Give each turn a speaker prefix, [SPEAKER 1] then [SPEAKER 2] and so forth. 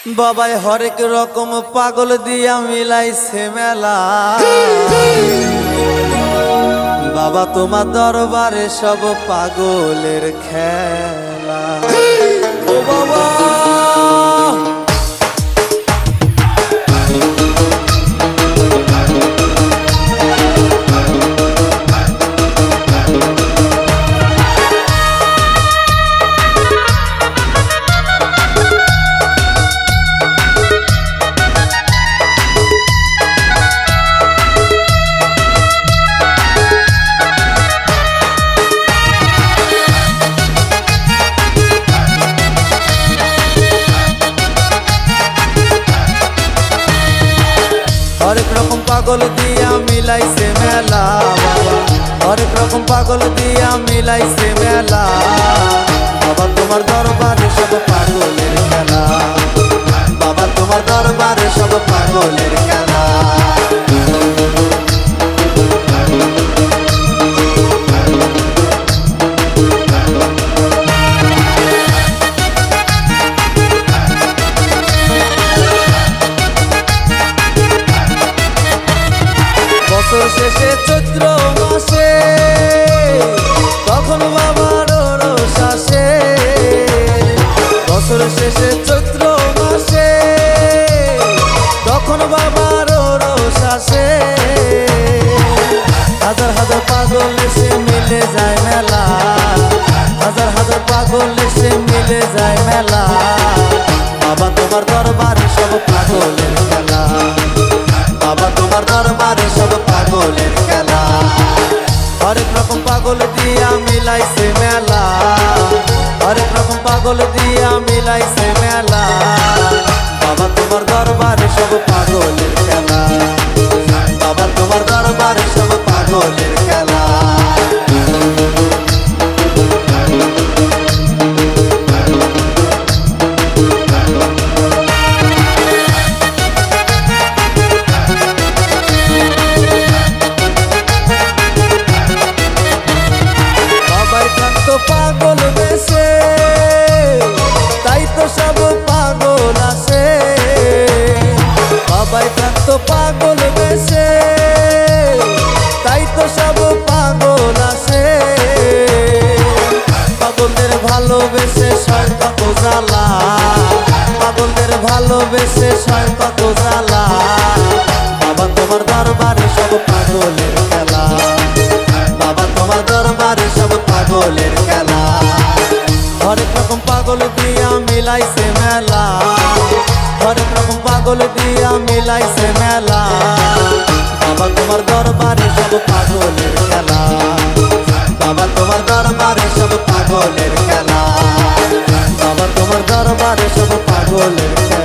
[SPEAKER 1] বাবাই হরেক রকম পাগল দিয়া মিলাইছে মেলা। বাবা তোমার দরবারে সব পাগলের খেলা। ও বাবা हरेक रकम पागल दिया मिलाइছে मेला। बाबा हरेक रकम पागल दिया मिलाइছে मेला। बाबा तुम्हार दरबारे सब पागलेर खेला। बाबा तुम्हार दरबारे सब पागलेर खेला। বছর শেষে চৈত্র মাসে তখন বাবার রোষ আসে। বছর শেষে চৈত্র মাসে তখন বাবার রোষ আসে। হাজার হাজার পাগল এসে মিলে যায় মেলা। হাজার হাজার পাগল এসে মিলে যায় মেলা। বাবা তোমার দরবারে সব পাগলের খেলা। बाबा तुम्हार दरबारे सब पागलेर खेला। हरेक रकम पागल दिया मिलाइছে मेला। हरेक रकम पागल दिया मिलाइছে मेला। बाबा तुम्हार दरबारे सब पागलेर खेला। बाबा तुम्हार दरबारे सब पागलेर खेला। पागल बेसे ताई तो सब पागल आसे। बाबाई तो पागल बेसे ताई तो सब पागल आसे। पागलদের ভালোবেসে ছয় কত জ্বালা। পাগলদের ভালোবেসে ছয় কত জ্বালা। বাবা তোমার দরবারে সব পাগলের খেলা। बाबा तुम्हार दरबारे सब पागलेर खेला। हरेक रकम पागल दिया मिलाइছে मेला। हरेक रकम पागल दिया मिलाइছে मेला। बाबा तुम्हार दरबारे सब पागलेर खेला। बाबा तुम्हार दरबारे सब पागलेर खेला। बाबा तुम्हार दरबारे सब पागलेर खेला।